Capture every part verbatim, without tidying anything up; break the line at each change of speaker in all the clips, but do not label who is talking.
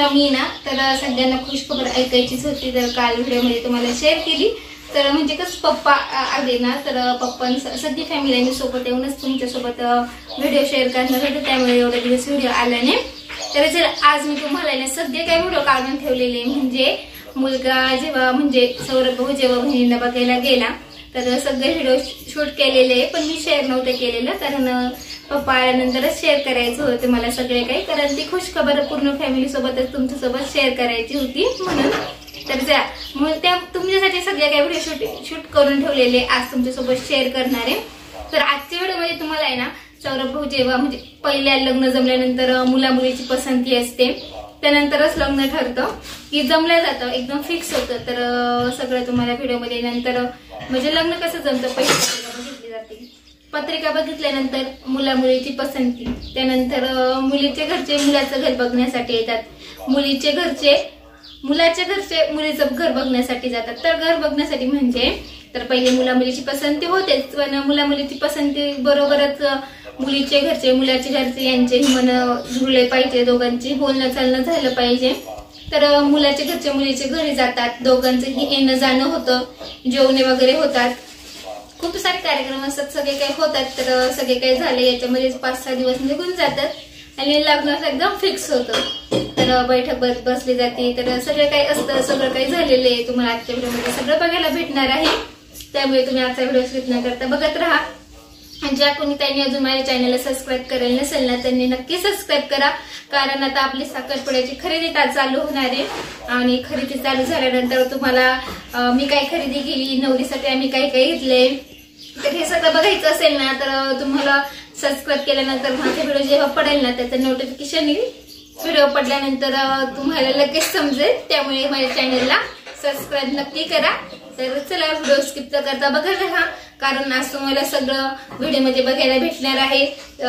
तुम्हाला मी ना तर सगळ्यांना खुशखबर ऐकायचीच होती, तर काल व्हिडिओमध्ये तुम्हाला शेअर केली. तर म्हणजे कसं पप्पा आले ना, तर पप्पा सगळी फॅमिली आम्ही सोबत येऊनच तुमच्यासोबत व्हिडिओ शेअर करणार होते, त्यामुळे एवढे दिवस व्हिडिओ आला नाही. तर जर आज मी तुम्हाला ना सगळे काही व्हिडिओ काढून ठेवलेले, म्हणजे मुलगा जेव्हा म्हणजे सौरभ भाऊ जेव्हा बहिणीला बघायला गेला तर सगळे व्हिडिओ शूट केलेले, पण मी शेअर नव्हते केलेलं कारण पप्पा आल्यानंतरच शेअर करायचं होतं मला सगळे काही, कारण ती खुशखबर पूर्ण फॅमिली सोबतच तुमच्यासोबत शेअर करायची होती म्हणून. तर त्या त्या तुमच्यासाठी सगळे काही व्हिडिओ शूट शूट करून ठेवलेले आज तुमच्यासोबत शेअर करणार आहे. तर आजच्या व्हिडिओमध्ये तुम्हाला आहे ना सौरभ भाऊ जेव्हा म्हणजे पहिल्या लग्न जमल्यानंतर मुला मुलीची पसंती असते, त्यानंतरच लग्न ठरतं की जमलं जातं, एकदम फिक्स होतं. तर सगळं तुम्हाला व्हिडिओमध्ये नंतर म्हणजे लग्न कसं जमतं, पहिली पत्रिका बघितली जाते, पत्रिका बघितल्यानंतर मुला मुलीची पसंती, त्यानंतर मुलीचे घरचे मुलाचं घर बघण्यासाठी येतात, मुलीचे घरचे मुलाच्या घरचे मुलीचं घर बघण्यासाठी जातात. तर घर बघण्यासाठी म्हणजे तर पहिले मुला मुलीची पसंती होतेच, पण मुला मुलीची पसंती बरोबरच मुलीचे घरचे मुलाचे घरचे यांचेही मन जुळले पाहिजे, दोघांची बोलणं चालणं झालं पाहिजे. तर मुलाचे घरचे मुलीचे घरी जातात, दोघांचंही येणं जाणं होतं, जेवणे वगैरे होतात, खूप सारे कार्यक्रम असतात, सगळे काही होतात. तर सगळे काही झाले याच्यामध्ये पाच सहा दिवस निघून जातात आणि लग्न एकदम फिक्स होतं. तर बैठक बसली जाते, तर सगळं काही असतं, सगळं काही झालेलं आहे. तुम्हाला आजच्या व्हिडिओमध्ये सगळं बघायला भेटणार आहे, त्यामुळे तुम्ही आजचा व्हिडिओ स्किप न करता बघत राहा. आणि ज्या कोणी त्यांनी अजून माझ्या चॅनलला सबस्क्राईब करेल नसेल ना, त्यांनी नक्की सबस्क्राईब करा, कारण आता आपली साखरपुड्याची खरेदी चालू होणार आहे. आणि खरेदी चालू झाल्यानंतर तुम्हाला मी काय खरेदी केली, नवरीसाठी आम्ही काय काय घेतले, तर हे सगळं बघायचं असेल ना, तर तुम्हाला सबस्क्राईब केल्यानंतर माझा व्हिडिओ जेव्हा पडेल ना त्याचं नोटिफिकेशन येईल. व्हिडिओ पडल्यानंतर तुम्हाला लगेच समजेल, त्यामुळे माझ्या चॅनलला सबस्क्राईब नक्की करा. तर चला व्हिडिओ स्किप करता बघत राहा, कारण आज तुम्हाला सगळं व्हिडिओमध्ये बघायला भेटणार आहे.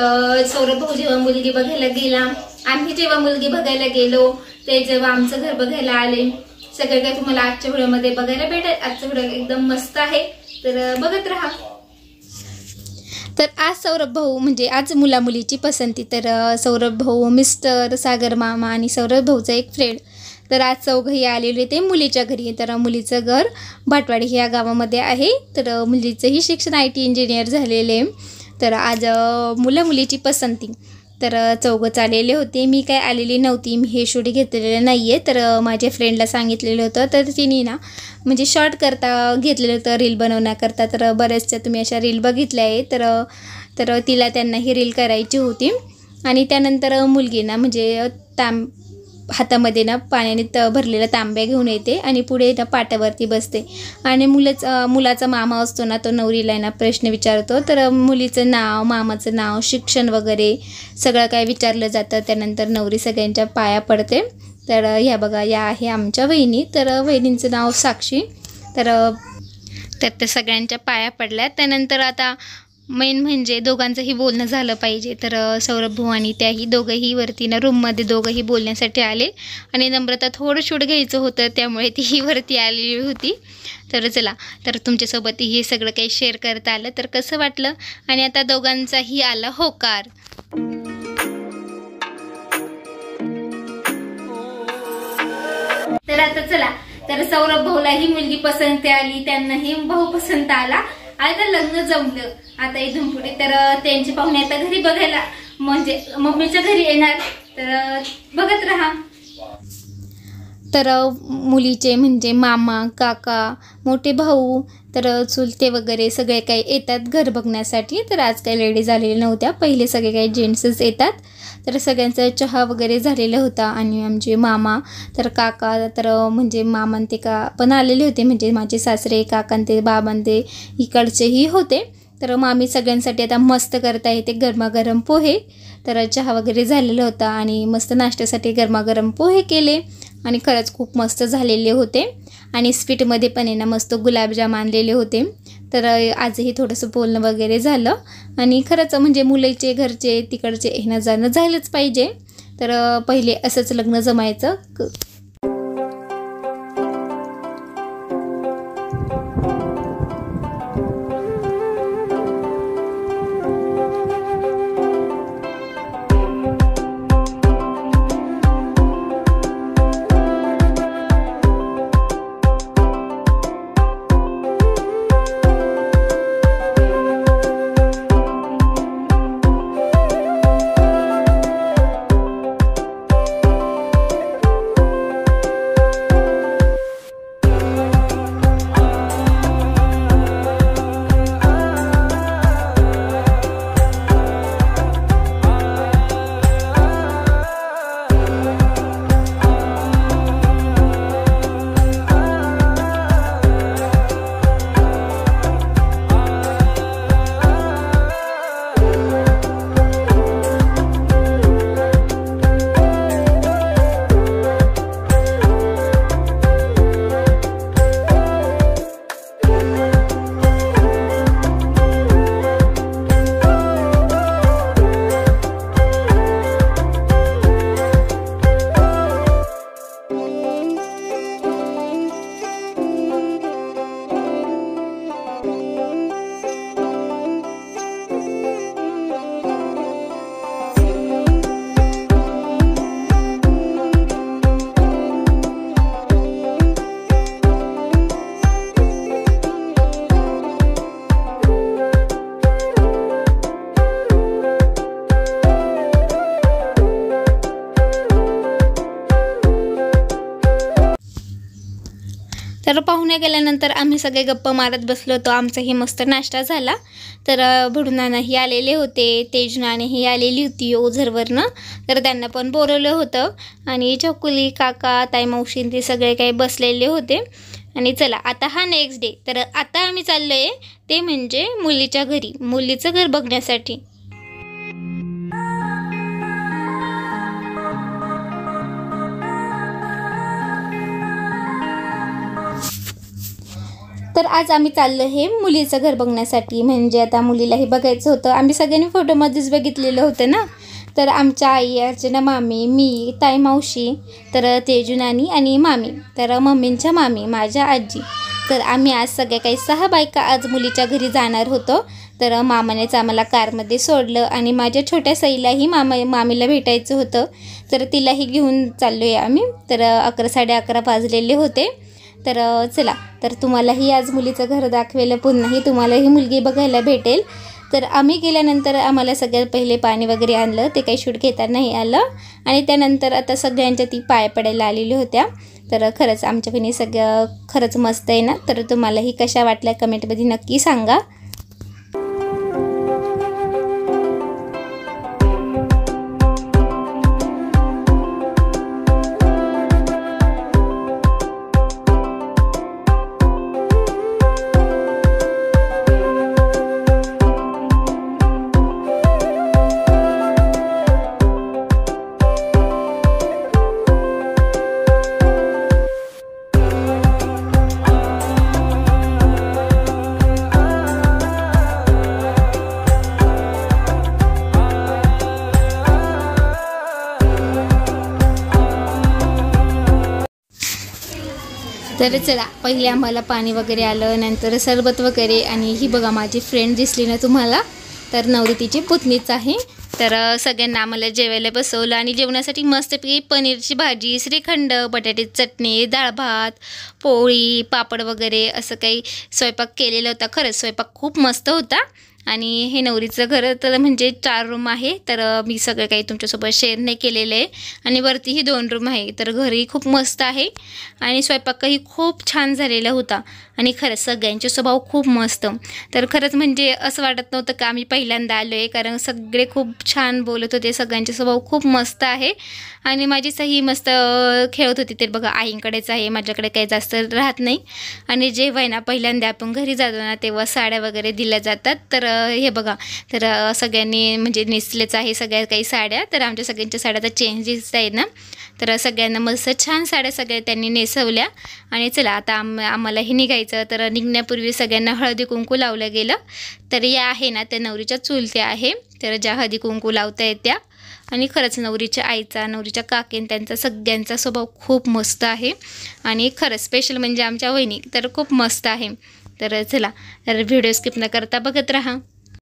सौरभ भाऊ जेव्हा मुलगी बघायला गेला, आम्ही जेव्हा मुलगी बघायला गेलो, ते जेव्हा आमचं घर बघायला आले, सगळं काही तुम्हाला आजच्या व्हिडिओमध्ये बघायला भेटेल. आजचा व्हिडिओ एकदम मस्त आहे, तर बघत राहा. तर आज सौरभ भाऊ म्हणजे आज मुला मुलीची पसंती, तर सौरभ भाऊ, मिस्टर, सागर मामा आणि सौरभ भाऊचा एक फ्रेंड, तर आज चौघही आलेले ते मुलीच्या घरी. तर मुलीचं घर भाटवाडी ह्या गावामध्ये आहे, तर मुलीचंही शिक्षण आय टी इंजिनियर झालेले. तर आज मुला मुलीची पसंती, तर चौघं आलेले होते, मी काय आलेली नव्हती, मी हे शूट घेतलेलं नाही आहे. तर माझ्या फ्रेंडला सांगितलेलं होतं, तर तिने ना म्हणजे शॉर्ट करता घेतलेलं होतं रील बनवण्याकरता. तर बऱ्याचशा तुम्ही अशा रील बघितल्या आहे, तर तर तिला त्यांना ही रील करायची होती. आणि त्यानंतर मुलगी ना म्हणजे तांब हातामध्ये ना पाण्याने त भरलेला तांब्या घेऊन येते आणि पुढे ना पाटावरती बसते आणि मुलाचा मुलाचा मामा असतो ना, तो नवरीला ना प्रश्न विचारतो. तर मुलीचं नाव, मामाचं नाव, शिक्षण वगैरे सगळं काय विचारलं जातं. त्यानंतर नवरी सगळ्यांच्या पाया पडते. तर ह्या बघा, या आहे आमच्या वहिनी, तर वहिनींचं नाव साक्षी. तर तर त्या सगळ्यांच्या पाया पडल्या. त्यानंतर आता मेन म्हणजे दोघांचंही बोलणं झालं पाहिजे. तर सौरभ भाऊ आणि त्याही दोघंही वरती ना रूममध्ये दोघंही बोलण्यासाठी आले आणि नम्रता थोडं शूट घ्यायचं होतं, त्यामुळे तीही वरती आलेली होती. तर चला, तर तुमच्यासोबत हे सगळं काही शेअर करता आलं, तर कसं वाटलं. आणि आता दोघांचाही आला होकार. तर आता चला, तर सौरभ भाऊला ही मुलगी पसंत आली, त्यांनाही भाऊ पसंत आला. आता लग्न जमलं, आता इथून पुढे तर त्यांचे पाहुणे आता घरी बघायला म्हणजे मम्मीच्या घरी येणार, तर बघत राहा. तर मुलीचे म्हणजे मामा, काका, मोठे भाऊ, तर चुलते वगैरे सगळे काही येतात घर बघण्यासाठी. तर आज काही लेडीज आलेल्या नव्हत्या, पहिले सगळे काही जेंट्सच येतात. तर सगळ्यांचा चहा वगैरे झालेला होता. आणि आमचे मामा, तर काका, तर म्हणजे मामान ते का पण आलेले होते, म्हणजे माझे सासरे, काकां ते, बाबां ते इकडचेही होते. तर मामी सगळ्यांसाठी आता मस्त करता येते गरमागरम पोहे. तर चहा वगैरे झालेला होता आणि मस्त नाश्त्यासाठी गरमागरम पोहे केले आणि खरंच खूप मस्त झालेले होते. आणि स्वीटमध्ये पण आहे ना मस्त गुलाबजाम आणलेले होते. तर आजही थोडंसं बोलणं वगैरे झालं आणि खरंच म्हणजे मुलीचे घरचे तिकडचे येणं जाणं झालंच पाहिजे. तर पहिले असंच लग्न जमायचं. तर पाहुणे गेल्यानंतर आम्ही सगळे गप्पा मारत बसलो होतो. आमचाही मस्त नाश्ता झाला. तर भडूनानाही आलेले होते, तेजनानेही आलेली होती ओझरवरनं, तर त्यांना पण बोलवलं होतं. आणि चकुली काका ताई मावशी ते सगळे काही बसलेले होते. आणि चला आता हा नेक्स्ट डे. तर आता आम्ही चाललो आहे ते म्हणजे मुलीच्या घरी, मुलीचं घर बघण्यासाठी. तर आज आम्ही चाललो हे मुलीचं घर बघण्यासाठी. म्हणजे आता मुलीलाही बघायचं होतं. आम्ही सगळ्यांनी फोटोमध्येच बघितलेलं होतं ना. तर आमच्या आई, अर्चना मामी, मी, ताई मावशी, तर तेजू नानी आणि मामी, तर मम्मींच्या मामी माझ्या आजी. तर आम्ही आज सगळ्या काही सहा बायका आज मुलीच्या घरी जाणार होतो. तर मामानेच आम्हाला कारमध्ये सोडलं आणि माझ्या छोट्या सईलाही मामा मामीला भेटायचं होतं. तर तिलाही घेऊन चाललो आहे आम्ही. तर अकरा साडे अकरा वाजलेले होते. तर चला, तर तुम्हालाही आज मुलीचं घर दाखवेलं, पुन्हाही तुम्हाला ही मुलगी बघायला भेटेल. तर आम्ही गेल्यानंतर आम्हाला सगळ्यात पहिले पाणी वगैरे आणलं, ते काही शूट घेता नाही आलं. आणि त्यानंतर आता सगळ्यांच्या ती पाय पडायला आलेल्या होत्या. तर खरंच आमच्या बहिणी सगळं खरंच मस्त आहे ना. तर तुम्हालाही कशा वाटल्या कमेंटमध्ये नक्की सांगा. तर चला, पहिले आम्हाला पाणी वगैरे आलं, नंतर सरबत वगैरे. आणि ही बघा माझी फ्रेंड दिसली ना तुम्हाला, तर नवरी तिची पुतणीच आहे. तर सगळ्यांना आम्हाला जेवायला बसवलं आणि जेवणासाठी मस्तपैकी पनीरची भाजी, श्रीखंड, बटाट्याची चटणी, डाळ भात, पोळी, पापड वगैरे असं काही स्वयंपाक केलेला होता. खरंच स्वयंपाक खूप मस्त होता. आणि हे नवरीचं घर तर म्हणजे चार रूम आहे. तर मी सगळं काही तुमच्यासोबत शेअर नाही केलेलं आहे. आणि वरतीही दोन रूम आहे. तर घरही खूप मस्त आहे आणि स्वयंपाकही खूप छान झालेला होता. आणि खरंच सगळ्यांचे स्वभाव खूप मस्त. तर खरंच म्हणजे असं वाटत नव्हतं का आम्ही पहिल्यांदा आलो आहे, कारण सगळे खूप छान बोलत होते. सगळ्यांचे स्वभाव खूप मस्त आहे. आणि माझी सही मस्त खेळत होती. ते बघा आईंकडेच आहे, माझ्याकडे काही जास्त राहत नाही. आणि जेव्हा आहे ना पहिल्यांदा आपण घरी जातो ना, तेव्हा साड्या वगैरे दिल्या जातात. तर हे बघा, तर सगळ्यांनी म्हणजे नेसलेच आहे सगळ्या काही साड्या. तर आमच्या सगळ्यांच्या साड्या तर चेंजेस आहेत ना. तर सगळ्यांना मस्त छान साड्या सगळ्या त्यांनी नेसवल्या. आणि चला आता आम आम्हालाही निघायचं. तर निघण्यापूर्वी सगळ्यांना हळदी कुंकू लावलं गेलं. तर या आहे ना त्या नवरीच्या चुलत्या आहे. तर ज्या हळदी कुंकू लावता येत त्या. आणि खरंच नवरीच्या आईचा, नवरीच्या काकीन, त्यांचा सगळ्यांचा स्वभाव खूप मस्त आहे. आणि खरंच स्पेशल म्हणजे आमच्या वहिनी तर खूप मस्त आहे. तर चला, तर व्हिडिओ स्किप न करता बघत राहा.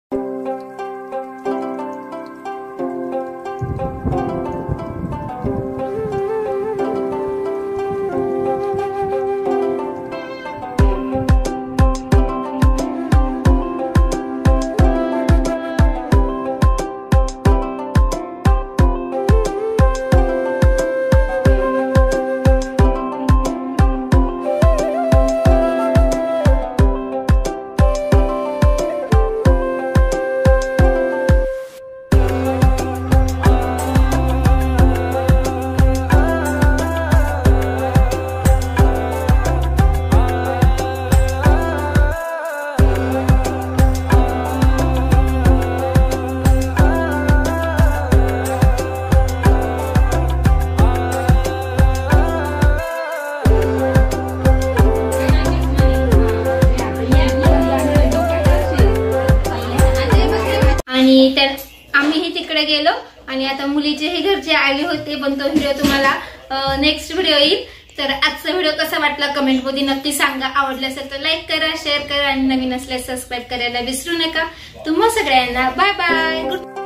आणि त्या आम्हीही तिकडे गेलो. आणि आता मुलीचेही घरचे आले होते, पण तो व्हिडिओ तुम्हाला नेक्स्ट व्हिडिओ येईल. तर आजचा व्हिडिओ कसा वाटला कमेंटमध्ये नक्की सांगा. आवडला असेल तर लाईक करा, शेअर करा आणि नवीन असल्यास सबस्क्राईब करायला विसरू नका. तुम्हा सगळ्यांना बाय बाय, गुड